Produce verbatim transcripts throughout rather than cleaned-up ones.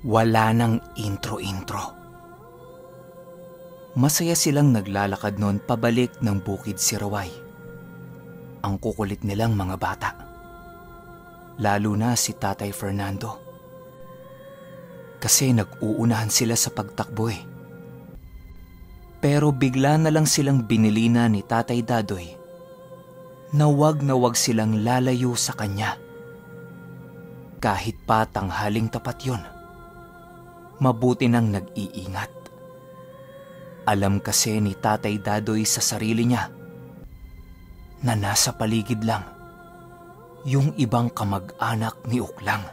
Wala nang intro-intro. Masaya silang naglalakad noon pabalik ng bukid Siraway. Ang kukulit nilang mga bata. Lalo na si Tatay Fernando. Kasi nag-uunahan sila sa pagtakbo eh. Pero bigla na lang silang binilina ni Tatay Dadoy na wag na wag silang lalayo sa kanya. Kahit pa tanghaling tapat yun, mabuti nang nag-iingat. Alam kasi ni Tatay Dadoy sa sarili niya na nasa paligid lang yung ibang kamag-anak ni Uklang.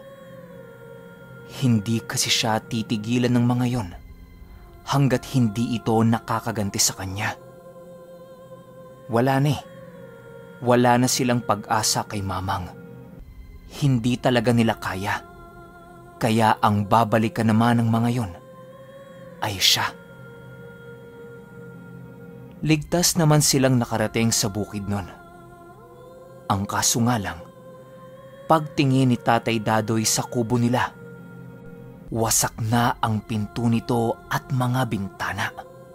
Hindi kasi siya titigilan ng mga yon hanggat hindi ito nakakaganti sa kanya. Wala na eh. Wala na silang pag-asa kay Mamang. Hindi talaga nila kaya. Kaya ang babalikan naman ng mga yon ay siya. Ligtas naman silang nakarating sa bukid nun. Ang kaso nga lang, pagtingin ni Tatay Dadoy sa kubo nila, wasak na ang pinto nito at mga bintana.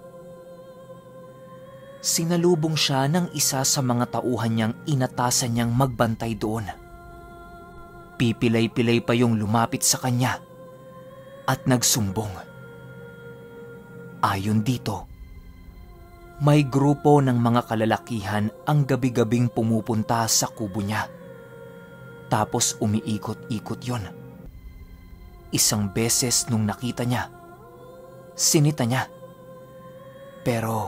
Sinalubong siya ng isa sa mga tauhan niyang inatasan niyang magbantay doon. Pipilay-pilay pa yung lumapit sa kanya at nagsumbong. Ayon dito, may grupo ng mga kalalakihan ang gabi-gabing pumupunta sa kubo niya. Tapos umiikot-ikot yon. Isang beses nung nakita niya, sinita niya. Pero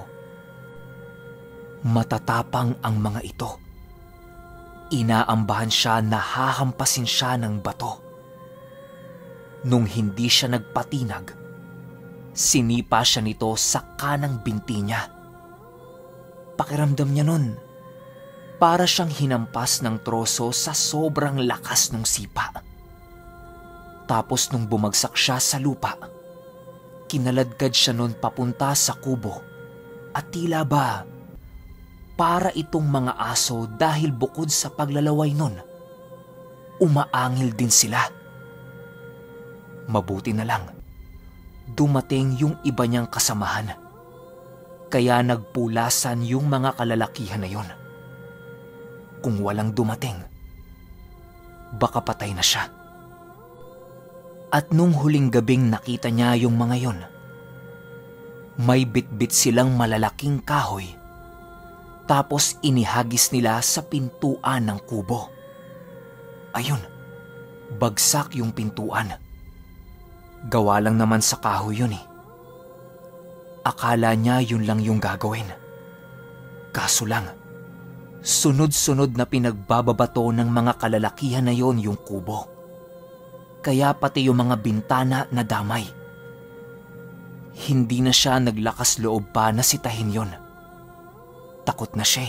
matatapang ang mga ito. Inaambahan siya na hahampasin siya ng bato. Nung hindi siya nagpatinag, sinipa siya nito sa kanang binti niya. Pakiramdam niya nun, para siyang hinampas ng troso sa sobrang lakas ng sipa. Tapos nung bumagsak siya sa lupa, kinaladkad siya nun papunta sa kubo at tila ba para itong mga aso dahil bukod sa paglalaway nun, umaangil din sila. Mabuti na lang, dumating yung iba niyang kasamahan. Kaya nagpulasan yung mga kalalakihan na yon. Kung walang dumating, baka patay na siya. At nung huling gabing nakita niya yung mga yon, may bitbit silang malalaking kahoy. Tapos inihagis nila sa pintuan ng kubo. Ayun, bagsak yung pintuan. Gawa lang naman sa kahoy yun eh. Akala niya yun lang yung gagawin. Kaso lang, sunod-sunod na pinagbababato ng mga kalalakihan na yon yung kubo. Kaya pati yung mga bintana na damay. Hindi na siya naglakas loob pa na sitahin yon. Takot na siya.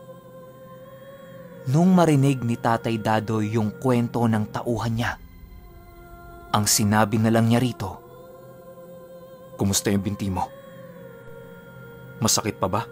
Nung marinig ni Tatay Dadoy yung kwento ng tauhan niya, ang sinabi na lang niya rito, "Kumusta yung binti mo? Masakit pa ba?"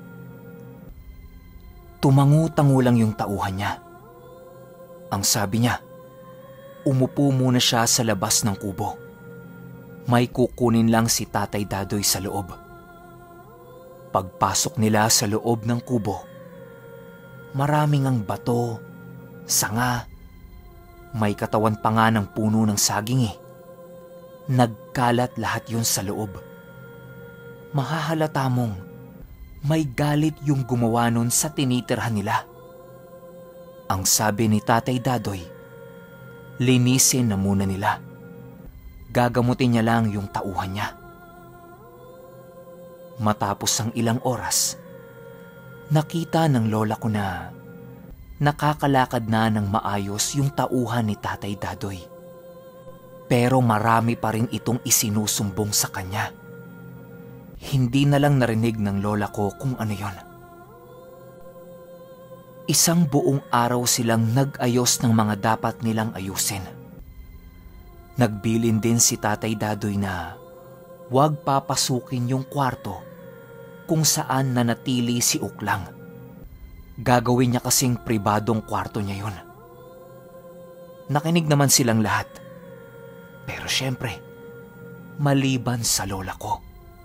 Tumangu-tangu lang yung tauhan niya. Ang sabi niya, umupo muna siya sa labas ng kubo. May kukunin lang si Tatay Dadoy sa loob. Pagpasok nila sa loob ng kubo, maraming ang bato, sanga, may katawan pa nga ng puno ng saging eh. Nagkalat lahat yun sa loob. Mahahalata mong may galit yung gumawa nun sa tinitirhan nila. Ang sabi ni Tatay Dadoy, linisin na muna nila. Gagamutin niya lang yung tauhan niya. Matapos ang ilang oras, nakita ng lola ko na nakakalakad na ng maayos yung tauhan ni Tatay Dadoy. Pero marami pa rin itong isinusumbong sa kanya. Hindi na lang narinig ng lola ko kung ano yon. Isang buong araw silang nag-ayos ng mga dapat nilang ayusin. Nagbilin din si Tatay Dadoy na huwag papasukin yung kwarto kung saan nanatili si Uklang. Gagawin niya kasing pribadong kwarto niya yon. Nakinig naman silang lahat. Pero syempre, maliban sa lola ko.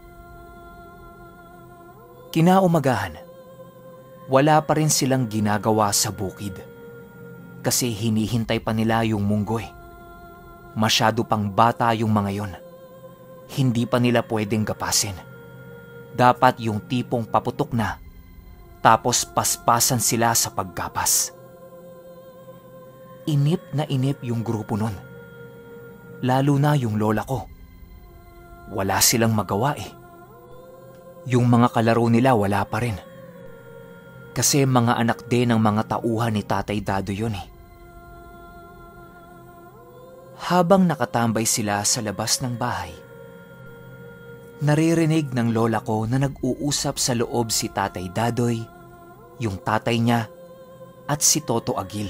Kinaumagahan, wala pa rin silang ginagawa sa bukid kasi hinihintay pa nila yung munggoy. Masyado pang bata yung mga yon. Hindi pa nila pwedeng gapasin. Dapat yung tipong paputok na tapos paspasan sila sa paggapas. Inip na inip yung grupo nun. Lalo na yung lola ko. Wala silang magawa eh. Yung mga kalaro nila wala pa rin. Kasi mga anak din ng mga tauhan ni Tatay Dado yun eh. Habang nakatambay sila sa labas ng bahay, naririnig ng lola ko na nag-uusap sa loob si Tatay Dadoy, yung tatay niya, at si Toto Agil.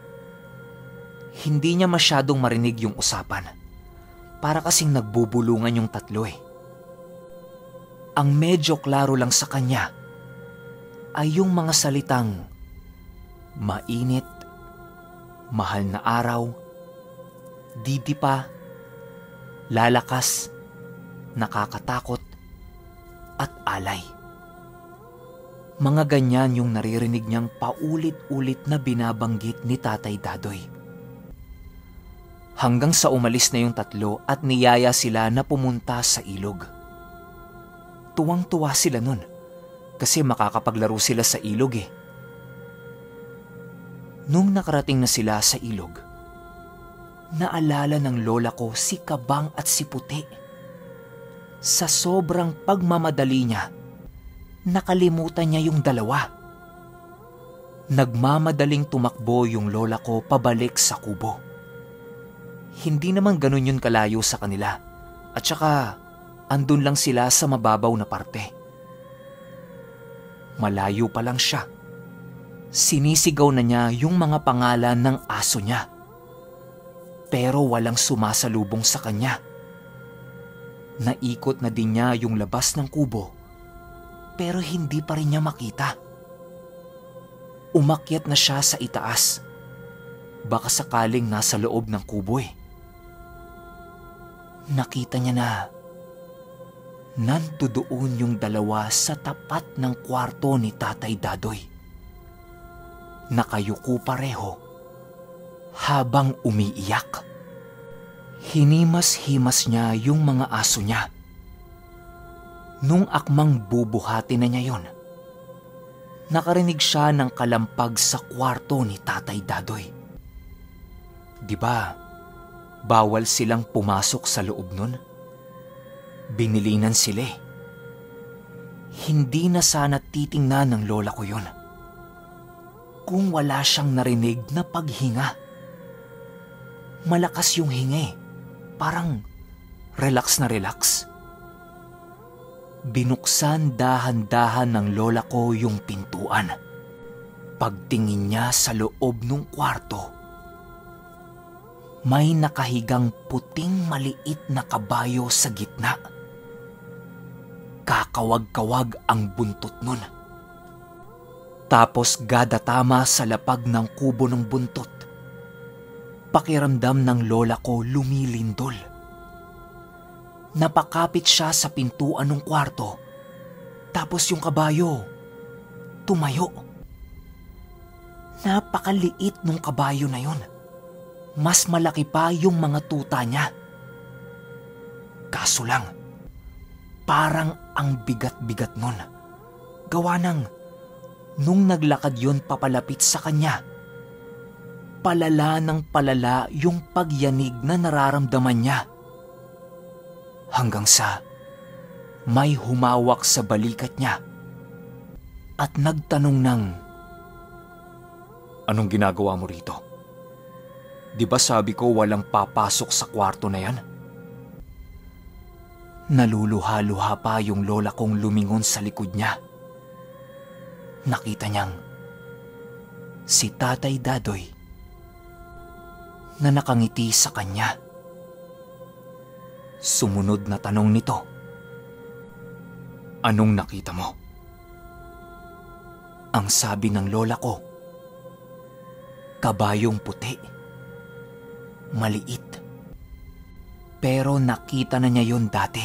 Hindi niya masyadong marinig yung usapan. Para kasing nagbubulungan yung tatlo eh. Ang medyo klaro lang sa kanya ay yung mga salitang mainit, mahal na araw, didipa, lalakas, nakakatakot, at alay. Mga ganyan yung naririnig niyang paulit-ulit na binabanggit ni Tatay Dadoy. Hanggang sa umalis na yung tatlo at niyaya sila na pumunta sa ilog. Tuwang-tuwa sila nun kasi makakapaglaro sila sa ilog eh. Nung nakarating na sila sa ilog, naalala ng lola ko si Kabang at si Puti. Sa sobrang pagmamadali niya, nakalimutan niya yung dalawa. Nagmamadaling tumakbo yung lola ko pabalik sa kubo. Hindi naman ganun yun kalayo sa kanila at saka andun lang sila sa mababaw na parte. Malayo pa lang siya. Sinisigaw na niya yung mga pangalan ng aso niya. Pero walang sumasalubong sa kanya. Naikot na din niya yung labas ng kubo pero hindi pa rin niya makita. Umakyat na siya sa itaas. Baka sakaling nasa loob ng kubo eh. Nakita niya na nandoon yung dalawa sa tapat ng kwarto ni Tatay Dadoy. Nakayuko pareho habang umiiyak. Hinimas-himas niya yung mga aso niya. Nung akmang bubuhati na niya yon, nakarinig siya ng kalampag sa kwarto ni Tatay Dadoy. Diba, bawal silang pumasok sa loob nun? Binilinan sila eh. Hindi na sana titingnan ng lola ko yun kung wala siyang narinig na paghinga. Malakas yung hinga eh. Parang relax na relax. Binuksan dahan-dahan ng lola ko yung pintuan. Pagtingin niya sa loob ng kwarto, may nakahigang puting maliit na kabayo sa gitna. Kakawag-kawag ang buntot nun. Tapos gadatama sa lapag ng kubo ng buntot. Pakiramdam ng lola ko lumilindol. Napakapit siya sa pintuan ng kwarto. Tapos yung kabayo, tumayo. Napakaliit ng kabayo na yon. Mas malaki pa yung mga tuta niya. Kaso lang, parang ang bigat-bigat nun. Gawa ng nung naglakad yon papalapit sa kanya, palala ng palala yung pagyanig na nararamdaman niya. Hanggang sa may humawak sa balikat niya at nagtanong ng, "Anong ginagawa mo rito? Di ba sabi ko walang papasok sa kwarto na yan?" Naluluha-luha pa yung lola kong lumingon sa likod niya. Nakita niyang si Tatay Dadoy na nakangiti sa kanya. Sumunod na tanong nito, "Anong nakita mo?" Ang sabi ng lola ko, "Kabayong puti. Maliit. Pero nakita na niya yon dati.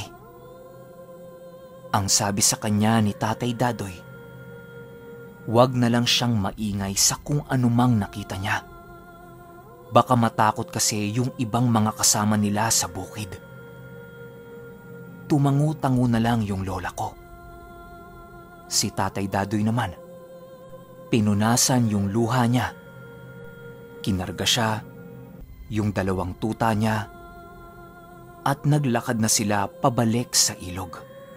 Ang sabi sa kanya ni Tatay Dadoy, huwag na lang siyang maingay sa kung anumang nakita niya. Baka matakot kasi yung ibang mga kasama nila sa bukid. Tumangu-tango na lang yung lola ko. Si Tatay Dadoy naman, pinunasan yung luha niya. Kinarga siya, yung dalawang tuta niya, at naglakad na sila pabalik sa ilog.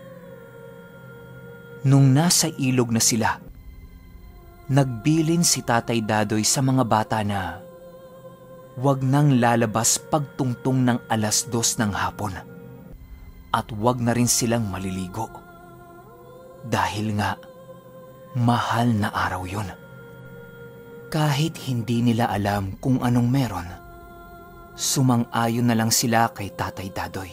Nung nasa ilog na sila, nagbilin si Tatay Dadoy sa mga bata na huwag nang lalabas pagtungtong ng alas dos ng hapon at huwag na rin silang maliligo dahil nga mahal na araw yun. Kahit hindi nila alam kung anong meron, sumang-ayon na lang sila kay Tatay Dadoy.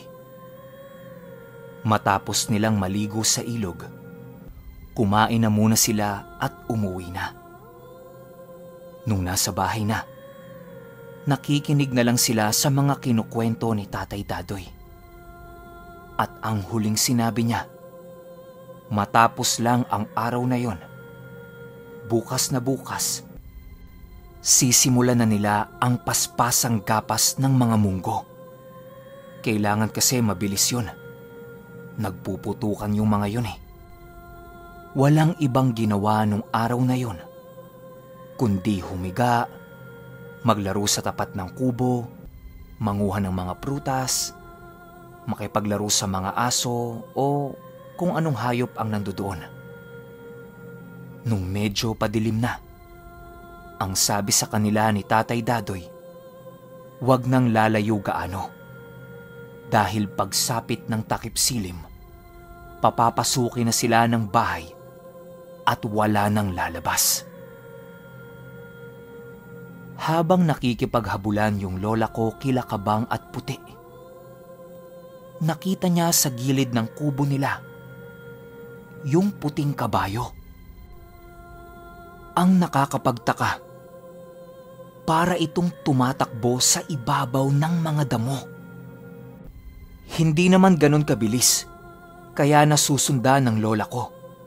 Matapos nilang maligo sa ilog, kumain na muna sila at umuwi na. Nung nasa bahay na, nakikinig na lang sila sa mga kinukwento ni Tatay Dadoy. At ang huling sinabi niya, matapos lang ang araw na yon, bukas na bukas, sisimulan na nila ang paspasang gapas ng mga munggo. Kailangan kasi mabilis yun. Nagpuputukan yung mga yun eh. Walang ibang ginawa nung araw na yun, kundi humiga, maglaro sa tapat ng kubo, manguha ng mga prutas, makipaglaro sa mga aso o kung anong hayop ang nandoon. Nung medyo padilim na, ang sabi sa kanila ni Tatay Dadoy, huwag nang lalayo gaano. Dahil pagsapit ng takip silim, papapasukin na sila ng bahay at wala nang lalabas. Habang nakikipaghabulan yung lola ko kila Kabang at Puti, nakita niya sa gilid ng kubo nila yung puting kabayo. Ang nakakapagtaka, para itong tumatakbo sa ibabaw ng mga damo. Hindi naman ganon kabilis, kaya nasusundan ng lola ko.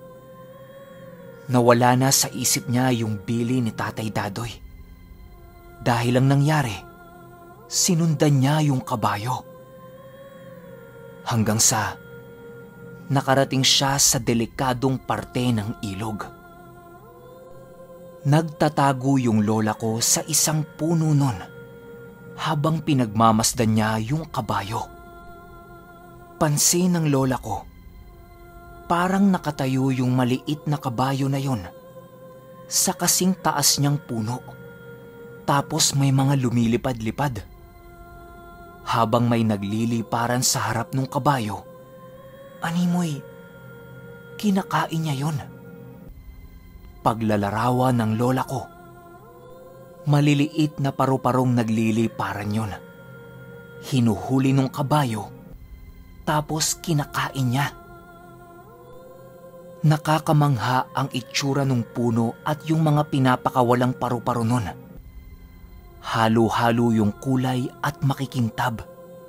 Nawala na sa isip niya yung bili ni Tatay Dadoy. Dahil ang nangyari, sinundan niya yung kabayo. Hanggang sa nakarating siya sa delikadong parte ng ilog. Nagtatago yung lola ko sa isang puno nun habang pinagmamasdan niya yung kabayo. Pansin ng lola ko, parang nakatayo yung maliit na kabayo na yun sa kasing taas niyang puno. Tapos may mga lumilipad-lipad. Habang may nagliliparan sa harap ng kabayo, animoy, kinakain niya yun. Paglalarawan ng lola ko, maliliit na paru-parong nagliliparan yun. Hinuhuli ng kabayo, tapos kinakain niya. Nakakamangha ang itsura ng puno at yung mga pinapakawalang paru-paro nun. Halo-halo yung kulay at makikintab.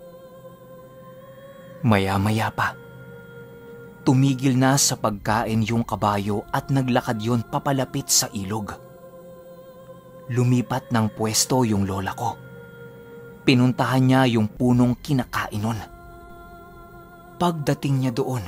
Maya-maya pa, tumigil na sa pagkain yung kabayo at naglakad yon papalapit sa ilog. Lumipat ng pwesto yung lola ko. Pinuntahan niya yung punong kinakain nun. Pagdating niya doon,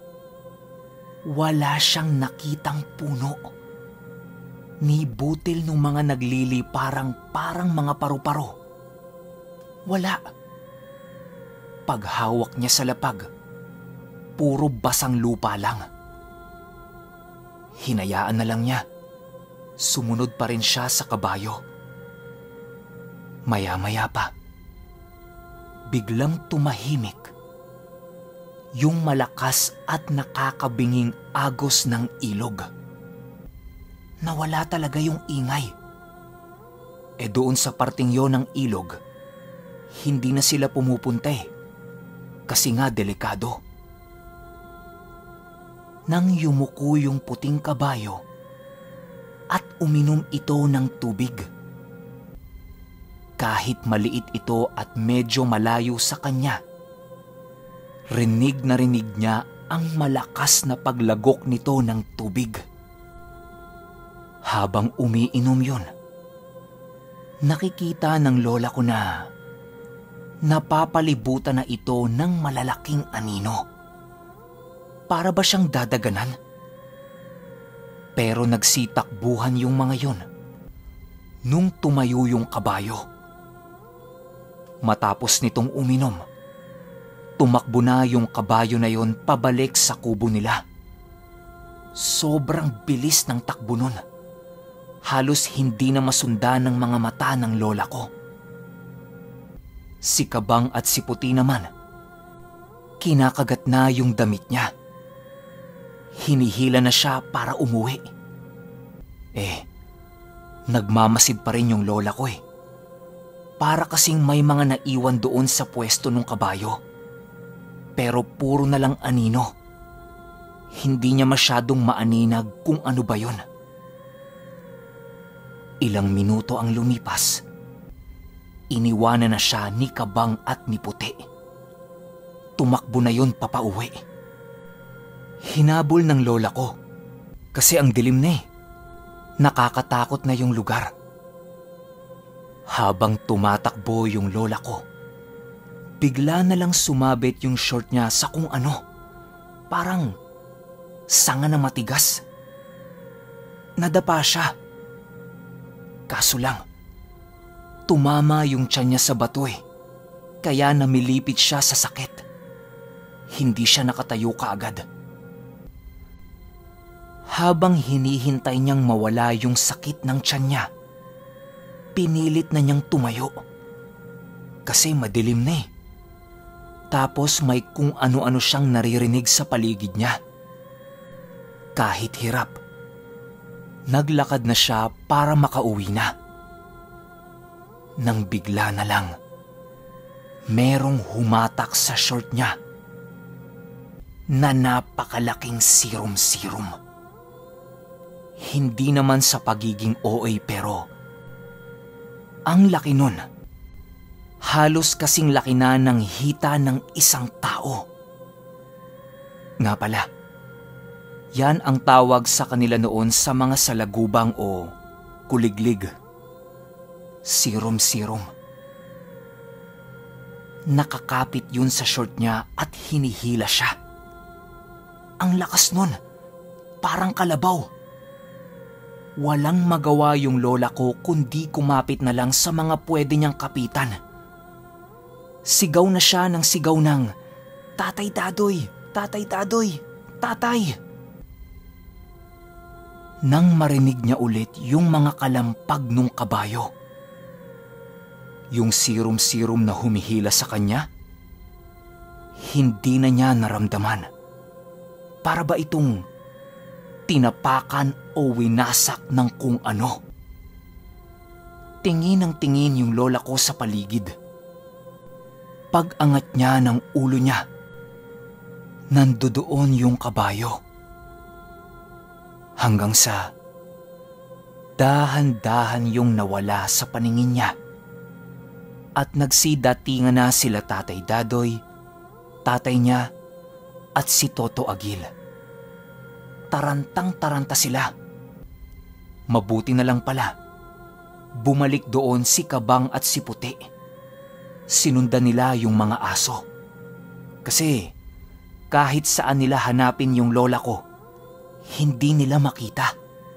wala siyang nakitang puno ni butil ng mga nagliliparang parang mga paru-paro. Wala. Paghawak niya sa lapag, puro basang lupa lang. Hinayaan na lang niya. Sumunod pa rin siya sa kabayo. Maya-maya pa, biglang tumahimik yung malakas at nakakabinging agos ng ilog. Nawala talaga yung ingay. E doon sa parting yon ng ilog, hindi na sila pumupunta eh, kasi nga delikado. Nang yumuko yung puting kabayo at uminom ito ng tubig. Kahit maliit ito at medyo malayo sa kanya, Rinig na rinig niya ang malakas na paglagok nito ng tubig. Habang umiinom yun, nakikita ng lola ko na napapalibutan na ito ng malalaking anino. Para ba siyang dadaganan? Pero nagsitakbuhan yung mga yun nung tumayo yung kabayo. Matapos nitong uminom, tumakbo na yung kabayo na yon pabalik sa kubo nila. Sobrang bilis ng takbo nun. Halos hindi na masundan ng mga mata ng lola ko. Si Kabang at si Puti naman, kinakagat na yung damit niya. Hinihila na siya para umuwi. Eh, nagmamasid pa rin yung lola ko eh. Para kasing may mga naiwan doon sa pwesto ng kabayo. Pero puro na lang anino. Hindi niya masyadong maaninag kung ano ba yun. Ilang minuto ang lumipas. Iniwanan na siya ni Kabang at ni Puti. Tumakbo na yun papauwi. Hinabol ng lola ko kasi ang dilim na eh. Nakakatakot na yung lugar. Habang tumatakbo yung lola ko, bigla na lang sumabit yung short niya sa kung ano. Parang sanga na matigas. Nadapa siya. Kaso lang, tumama yung tiyan niya sa bato eh. Kaya namilipit siya sa sakit. Hindi siya nakatayo kaagad. Habang hinihintay niyang mawala yung sakit ng tiyan niya, pinilit na niyang tumayo. Kasi madilim na eh. Tapos may kung ano-ano siyang naririnig sa paligid niya. Kahit hirap, naglakad na siya para makauwi na. Nang bigla na lang, merong humatak sa short niya na napakalaking sirom-sirom. Hindi naman sa pagiging O A pero ang laki nun. Halos kasing laki na ng hita ng isang tao. Nga pala, yan ang tawag sa kanila noon sa mga salagubang o kuliglig. Sirom-sirom. Nakakapit yun sa short niya at hinihila siya. Ang lakas nun, parang kalabaw. Walang magawa yung lola ko kundi kumapit na lang sa mga pwede niyang kapitan. Sigaw na siya ng sigaw ng, "Tatay Dadoy! Tatay Dadoy! Tatay!" Nang marinig niya ulit yung mga kalampag nung kabayo, yung sirom-sirom na humihila sa kanya, hindi na niya naramdaman. Para ba itong tinapakan o winasak ng kung ano? Tingin ng tingin yung lola ko sa paligid. Pag-angat niya ng ulo niya, nandoon yung kabayo. Hanggang sa dahan-dahan yung nawala sa paningin niya at nagsidatingan na sila Tatay Dadoy, tatay niya at si Toto Agil. Tarantang-taranta sila. Mabuti na lang pala, bumalik doon si Kabang at si Puti. Sinundan nila yung mga aso. Kasi kahit saan nila hanapin yung lola ko, hindi nila makita.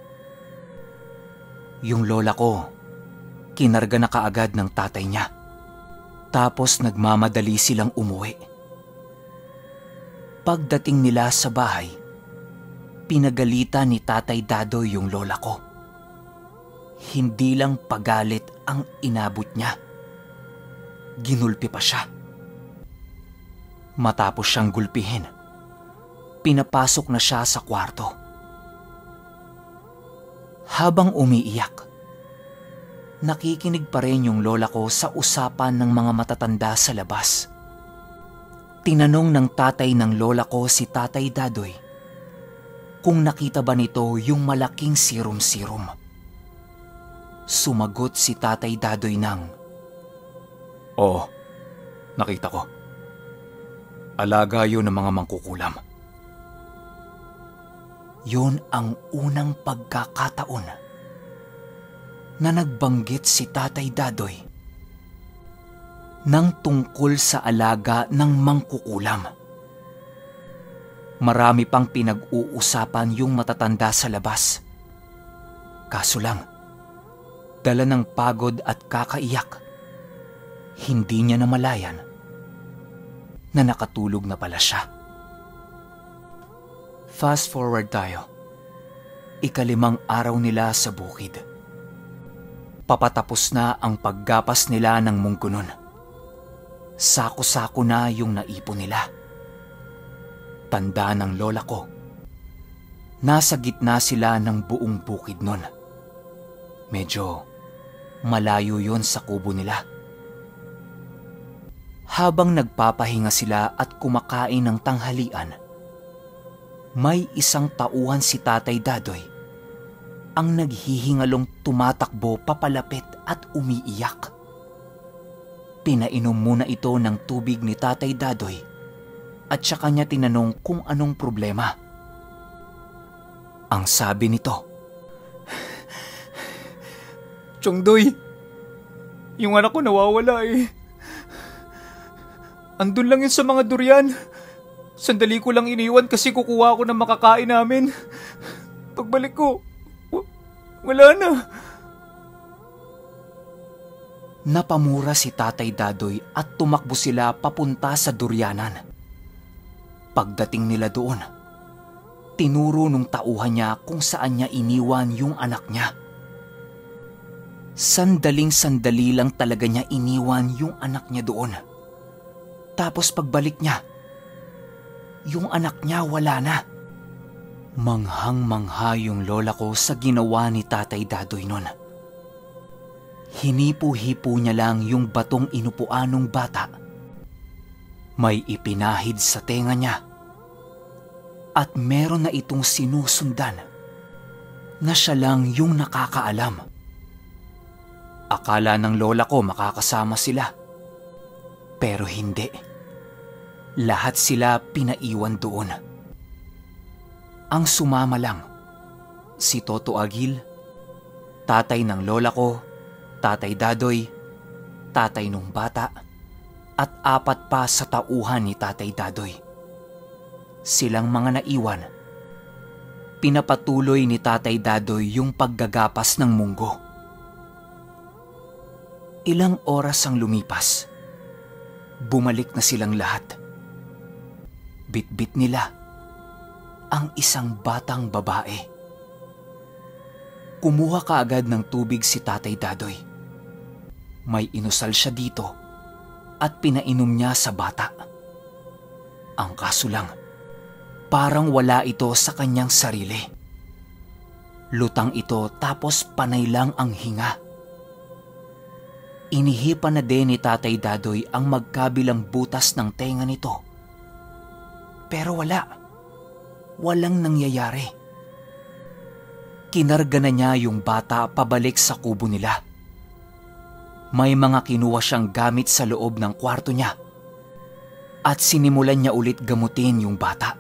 Yung lola ko, kinarga na kaagad ng tatay niya. Tapos nagmamadali silang umuwi. Pagdating nila sa bahay, pinagalitan ni Tatay Dadoy yung lola ko. Hindi lang pagalit ang inabot niya. Ginulpi pa siya. Matapos siyang gulpihin, pinapasok na siya sa kwarto. Habang umiiyak, nakikinig pa rin yung lola ko sa usapan ng mga matatanda sa labas. Tinanong ng tatay ng lola ko si Tatay Dadoy kung nakita ba nito yung malaking sirom-sirom. Sumagot si Tatay Dadoy ng, "Oo, nakita ko." Alaga yun ng mga mangkukulam. Yun ang unang pagkakataon na nagbanggit si Tatay Dadoy ng tungkol sa alaga ng mangkukulam. Marami pang pinag-uusapan yung matatanda sa labas. Kaso lang, dala ng pagod at kakaiyak, hindi niya namalayan na nakatulog na pala siya. Fast forward tayo. Ikalimang araw nila sa bukid. Papatapos na ang paggapas nila ng munggo nun. Sako-sako na yung naipon nila. Tanda ng lola ko, nasa gitna sila ng buong bukid nun. Medyo malayo yon sa kubo nila. Habang nagpapahinga sila at kumakain ng tanghalian, may isang tauhan si Tatay Dadoy ang naghihingalong tumatakbo papalapit at umiiyak. Pinainom muna ito ng tubig ni Tatay Dadoy at saka niya tinanong kung anong problema. Ang sabi nito, Chongdoy, yung anak ko nawawala eh. Andun lang yun sa mga durian. Sandali ko lang iniwan kasi kukuha ko ng makakain namin. Pagbalik ko, w- wala na. Napamura si Tatay Dadoy at tumakbo sila papunta sa duryanan. Pagdating nila doon, tinuro nung tauhan niya kung saan niya iniwan yung anak niya. Sandaling-sandali lang talaga niya iniwan yung anak niya doon. Tapos pagbalik niya, yung anak niya wala na. Manghang-mangha yung lola ko sa ginawa ni Tatay Dadoy nun. Hinipo-hipo niya lang yung batong inupuan ng bata. May ipinahid sa tenga niya. At meron na itong sinusundan na siya lang yung nakakaalam. Akala ng lola ko makakasama sila. Pero hindi. Lahat sila pinaiwan doon. Ang sumama lang, si Toto Agil, tatay ng lola ko, Tatay Dadoy, tatay nung bata, at apat pa sa tauhan ni Tatay Dadoy. Silang mga naiwan. Pinapatuloy ni Tatay Dadoy yung paggagapas ng munggo. Ilang oras ang lumipas. Bumalik na silang lahat. Bitbit nila ang isang batang babae. Kumuha kaagad ng tubig si Tatay Dadoy. May inusal siya dito at pinainom niya sa bata. Ang kaso lang, parang wala ito sa kanyang sarili. Lutang ito tapos panay lang ang hinga. Inihipan na din ni Tatay Dadoy ang magkabilang butas ng tenga nito. Pero wala. Walang nangyayari. Kinarga na niya yung bata pabalik sa kubo nila. May mga kinuha siyang gamit sa loob ng kwarto niya. At sinimulan niya ulit gamutin yung bata.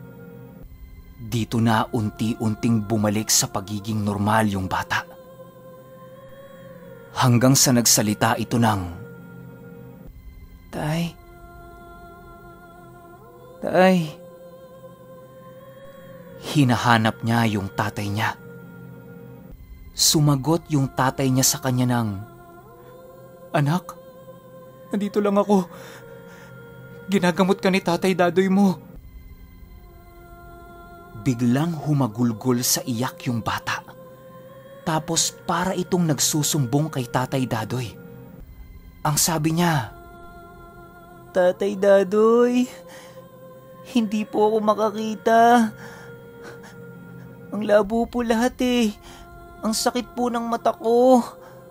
Dito na unti-unting bumalik sa pagiging normal yung bata. Hanggang sa nagsalita ito ng, Tay, Tay. Hinahanap niya yung tatay niya. Sumagot yung tatay niya sa kanya ng, Anak, nandito lang ako. Ginagamot ka ni Tatay Dadoy mo. Biglang humagulgol sa iyak yung bata. Tapos para itong nagsusumbong kay Tatay Dadoy. Ang sabi niya, Tatay Dadoy, hindi po ako makakita. Ang labo po lahat eh. Ang sakit po ng mata ko.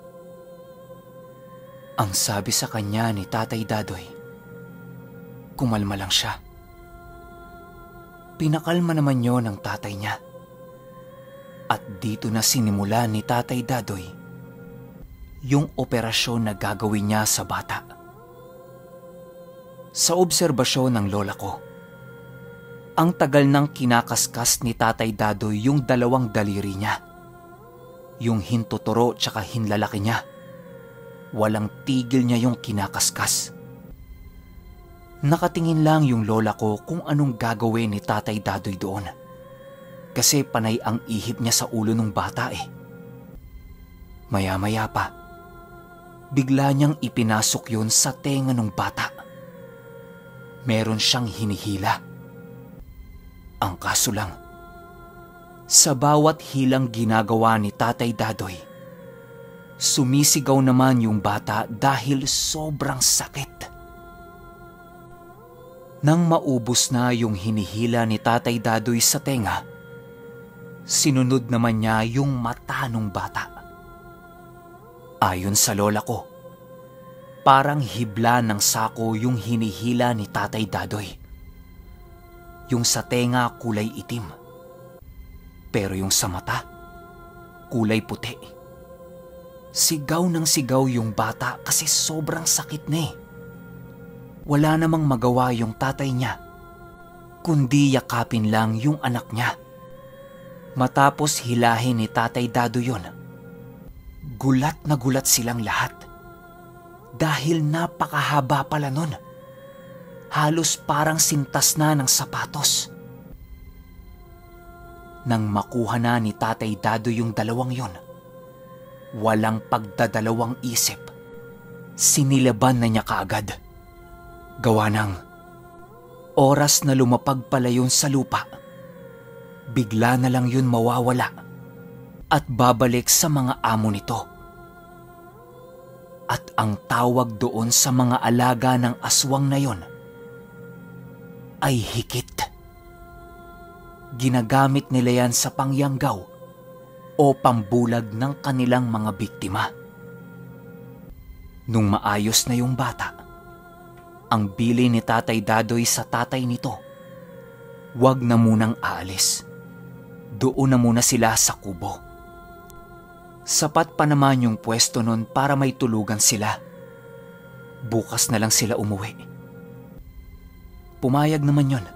Ang sabi sa kanya ni Tatay Dadoy. Kumalma lang siya. Pinakalma naman yon ng tatay niya. At dito na sinimula ni Tatay Dadoy yung operasyon na gagawin niya sa bata. Sa obserbasyon ng lola ko, ang tagal nang kinakaskas ni Tatay Dadoy yung dalawang daliri niya. Yung hintuturo tsaka hinlalaki niya. Walang tigil niya yung kinakaskas. Nakatingin lang yung lola ko kung anong gagawin ni Tatay Dadoy doon. Kasi panay ang ihip niya sa ulo ng bata eh. Maya-maya pa, bigla niyang ipinasok yun sa tenga ng bata. Meron siyang hinihila. Ang kaso lang, sa bawat hilang ginagawa ni Tatay Dadoy, sumisigaw naman yung bata dahil sobrang sakit. Nang maubos na yung hinihila ni Tatay Dadoy sa tenga, sinunod naman niya yung mata ng bata. Ayon sa lola ko, parang hibla ng sako yung hinihila ni Tatay Dadoy. Yung sa tenga kulay itim, pero yung sa mata kulay puti. Sigaw ng sigaw yung bata kasi sobrang sakit na eh. Wala namang magawa yung tatay niya, kundi yakapin lang yung anak niya. Matapos hilahin ni Tatay Dadoy yun, gulat na gulat silang lahat. Dahil napakahaba pala nun. Halos parang sintas na ng sapatos. Nang makuha na ni Tatay Dadoy yung dalawang yon, walang pagdadalawang isip, sinilaban na niya kaagad. Gawa ng oras na lumapag pala yun sa lupa, bigla na lang yun mawawala at babalik sa mga amo nito. At ang tawag doon sa mga alaga ng aswang na yon ay hikit. Ginagamit nila yan sa pangyanggaw o pambulag ng kanilang mga biktima. Nung maayos na yung bata, ang bili ni Tatay Dadoy sa tatay nito, wag na munang aalis. Doon na muna sila sa kubo. Sapat pa naman yung pwesto nun para may tulugan sila. Bukas na lang sila umuwi. Pumayag naman yon.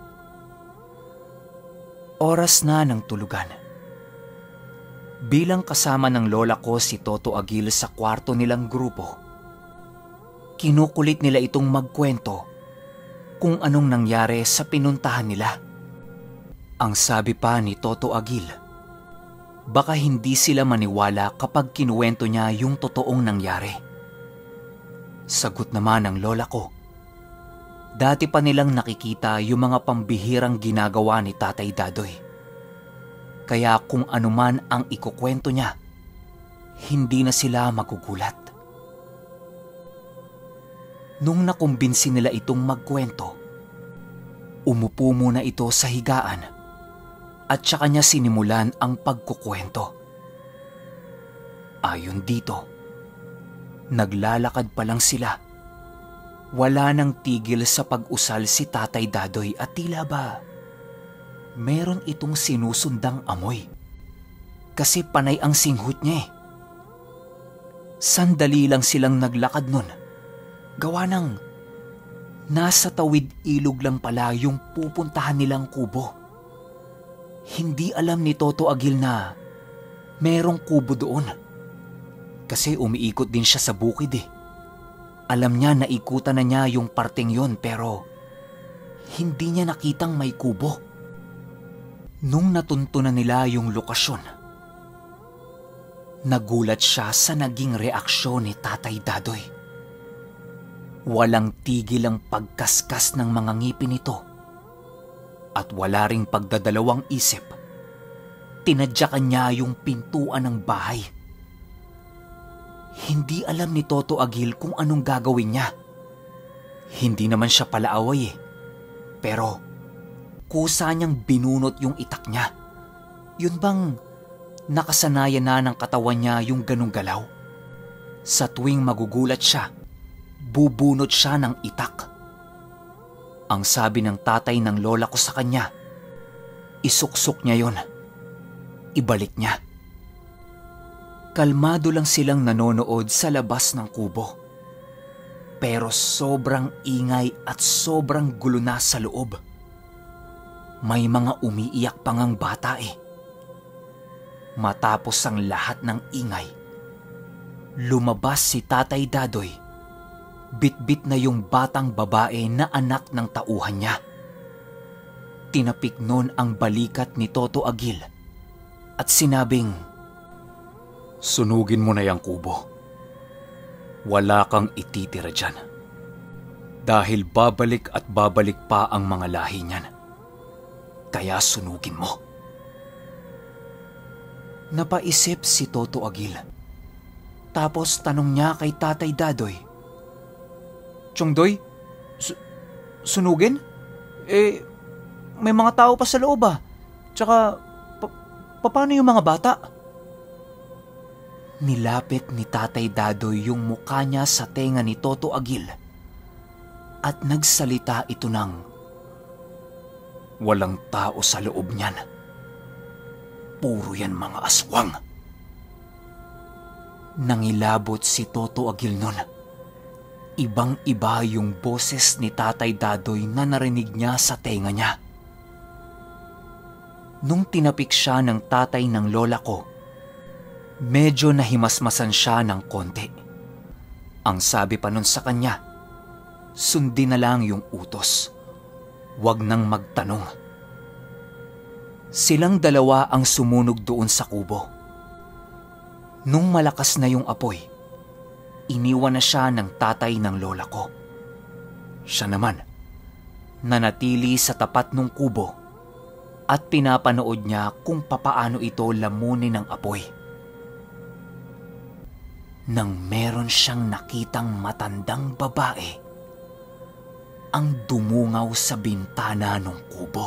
Oras na ng tulugan. Bilang kasama ng lola ko si Toto Agil sa kwarto nilang grupo, kinukulit nila itong magkwento kung anong nangyari sa pinuntahan nila. Ang sabi pa ni Toto Agil, baka hindi sila maniwala kapag kinuwento niya yung totoong nangyari. Sagot naman ng lola ko, dati pa nilang nakikita yung mga pambihirang ginagawa ni Tatay Dadoy. Kaya kung anuman ang ikukwento niya, hindi na sila magugulat. Nung nakumbinsi nila itong magkwento, umupo muna ito sa higaan at saka niya sinimulan ang pagkukwento. Ayon dito, naglalakad pa lang sila. Wala nang tigil sa pag-usal si Tatay Dadoy at tila ba meron itong sinusundang amoy. Kasi panay ang singhot niya eh. Sandali lang silang naglakad nun. Gawa ng nasa tawid ilog lang pala yung pupuntahan nilang kubo. Hindi alam ni Toto Agil na merong kubo doon. Kasi umiikot din siya sa bukid eh. Alam niya na ikutan na niya yung parteng yon pero hindi niya nakitang may kubo. Nung natuntunan nila yung lokasyon, nagulat siya sa naging reaksyon ni Tatay Dadoy. Walang tigil ang pagkaskas ng mga ngipin nito at wala ring pagdadalawang isip. Tinadyakan niya yung pintuan ng bahay. Hindi alam ni Toto Agil kung anong gagawin niya. Hindi naman siya palaaway eh. Pero kusa niyang binunot yung itak niya. Yun bang nakasanayan na ng katawan niya yung ganong galaw? Sa tuwing magugulat siya, bubunot siya ng itak. Ang sabi ng tatay ng lola ko sa kanya, isuksok niya yon. Ibalik niya. Kalmado lang silang nanonood sa labas ng kubo. Pero sobrang ingay at sobrang gulo na sa loob. May mga umiiyak pang ang bata eh. Matapos ang lahat ng ingay, lumabas si Tatay Dadoy. Bitbit na yung batang babae na anak ng tauhan niya. Tinapik nun ang balikat ni Toto Agil at sinabing, "Sunugin mo na yung kubo. Wala kang ititira dyan. Dahil babalik at babalik pa ang mga lahi niyan. Kaya sunugin mo." Napaisip si Toto Agil. Tapos tanong niya kay Tatay Dadoy, "Chongdoy, su- sunugin? Eh, may mga tao pa sa loob ah. Tsaka, pa- paano yung mga bata?" Nilapit ni Tatay Dadoy yung mukha niya sa tenga ni Toto Agil at nagsalita ito ng, "Walang tao sa loob niyan. Puro yan mga aswang." Nangilabot si Toto Agil nun. Ibang-iba yung boses ni Tatay Dadoy na narinig niya sa tenga niya. Nung tinapik siya ng tatay ng lola ko, medyo nahimasmasan siya ng konti. Ang sabi pa nun sa kanya, sundin na lang yung utos. Huwag nang magtanong. Silang dalawa ang sumunog doon sa kubo. Nung malakas na yung apoy, iniwan na siya ng tatay ng lola ko. Siya naman, nanatili sa tapat ng kubo at pinapanood niya kung papaano ito lamunin ng apoy. Nang meron siyang nakitang matandang babae ang dumungaw sa bintana ng kubo.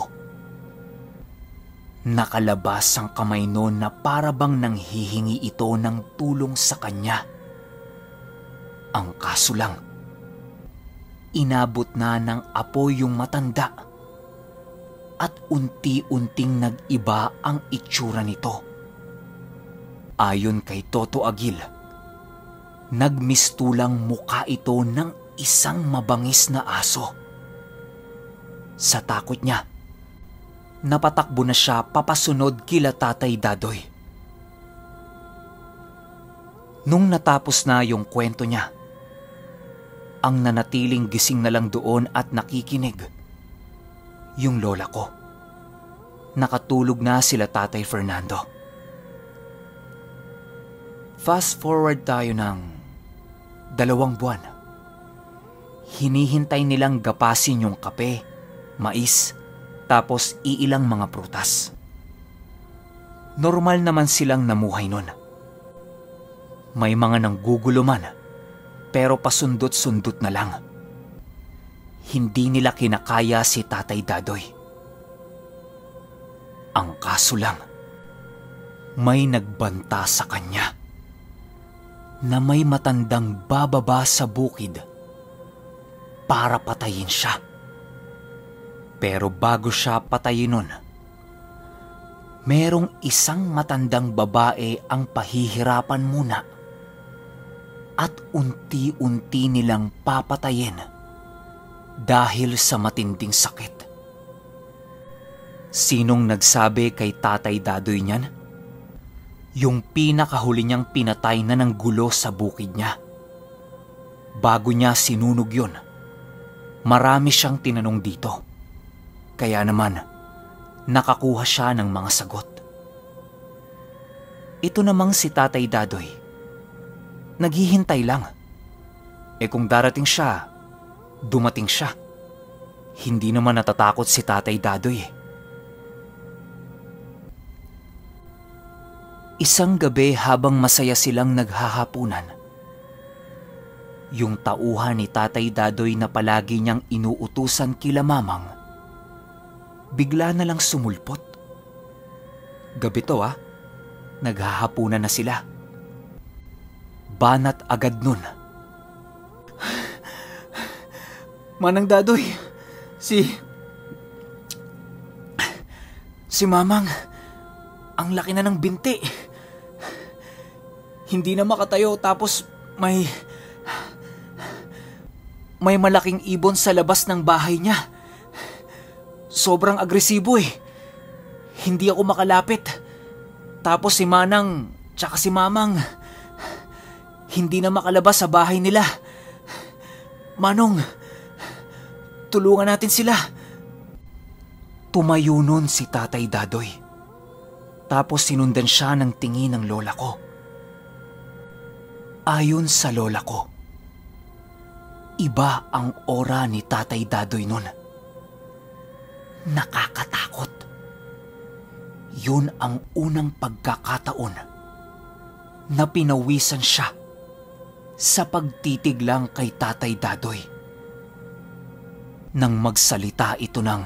Nakalabas ang kamay noon na para bang nanghihingi ito ng tulong sa kanya. Ang kaso lang, inabot na ng apoy yung matanda at unti-unting nag-iba ang itsura nito. Ayon kay Toto Agil, nagmistulang mukha ito ng isang mabangis na aso. Sa takot niya, napatakbo na siya papasunod kila Tatay Dadoy. Nung natapos na yung kwento niya, ang nanatiling gising na lang doon at nakikinig, yung lola ko. Nakatulog na sila Tatay Fernando. Fast forward tayo ng dalawang buwan. Hinihintay nilang gapasin yung kape, mais, tapos iilang mga prutas. Normal naman silang namuhay nun. May mga nanggugulo man, pero pasundot-sundot na lang. Hindi nila kinakaya si Tatay Dadoy. Ang kaso lang, may nagbanta sa kanya na may matandang bababa sa bukid para patayin siya. Pero bago siya patayin nun, merong isang matandang babae ang pahihirapan muna at unti-unti nilang papatayin dahil sa matinding sakit. Sinong nagsabi kay Tatay Dadoy niyan? Yung pinakahuli niyang pinatay na ng gulo sa bukid niya. Bago niya sinunog yun, marami siyang tinanong dito. Kaya naman, nakakuha siya ng mga sagot. Ito namang si Tatay Dadoy, naghihintay lang. E kung darating siya, dumating siya. Hindi naman natatakot si Tatay Dadoy eh. Isang gabi habang masaya silang naghahapunan, yung tauhan ni Tatay Dadoy na palagi niyang inuutusan kila Mamang, bigla na lang sumulpot. Gabi to ah, naghahapunan na sila. Banat agad nun. Manang Dadoy, si... Si Mamang, ang laki na ng binti. Hindi na makatayo tapos may... may malaking ibon sa labas ng bahay niya. Sobrang agresibo eh. Hindi ako makalapit. Tapos si Manang tsaka si Mamang hindi na makalabas sa bahay nila. Manong, tulungan natin sila. Tumayo nun si Tatay Dadoy. Tapos sinundan siya ng tingin ng lola ko. Ayon sa lola ko, iba ang aura ni Tatay Dadoy nun. Nakakatakot. Yun ang unang pagkakataon na pinawisan siya sa pagtitig lang kay Tatay Dadoy. Nang magsalita ito ng,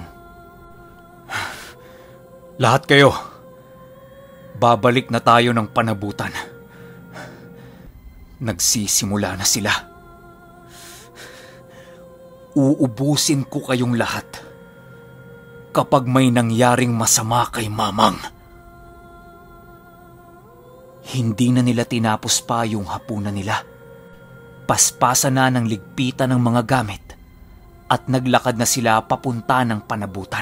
"Lahat kayo, babalik na tayo ng panabutan. Nagsisimula na sila. Uubusin ko kayong lahat kapag may nangyaring masama kay Mamang." Hindi na nila tinapos pa yung hapunan nila. Paspasan na ng ligpitan ng mga gamit at naglakad na sila papunta ng panabutan.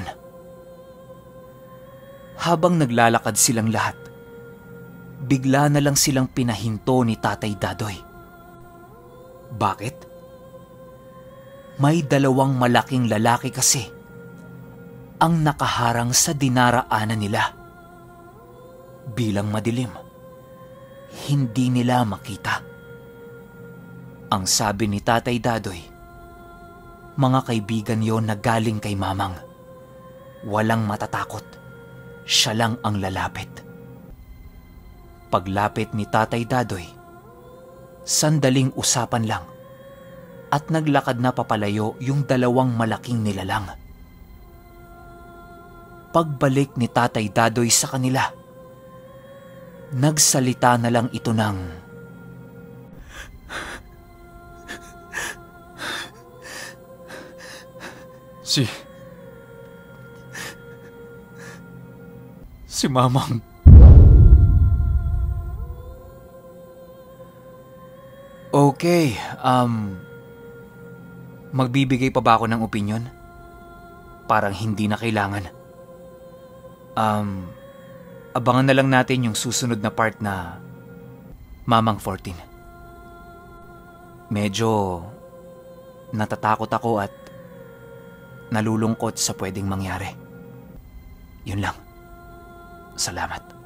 Habang naglalakad silang lahat, bigla na lang silang pinahinto ni Tatay Dadoy. Bakit? May dalawang malaking lalaki kasi ang nakaharang sa dinaraanan nila. Bilang madilim, hindi nila makita. Ang sabi ni Tatay Dadoy, mga kaibigan yon na galing kay Mamang. Walang matatakot. Siya lang ang lalapit. Paglapit ni Tatay Dadoy, sandaling usapan lang at naglakad na papalayo yung dalawang malaking nilalang. Pagbalik ni Tatay Dadoy sa kanila, nagsalita na lang ito ng, Si... Si Mamang. Okay, um... magbibigay pa ba ako ng opinion? Parang hindi na kailangan. Um... Abangan na lang natin yung susunod na part na Mamang fourteen. Medyo natatakot ako at nalulungkot sa pwedeng mangyari. Yun lang. Salamat.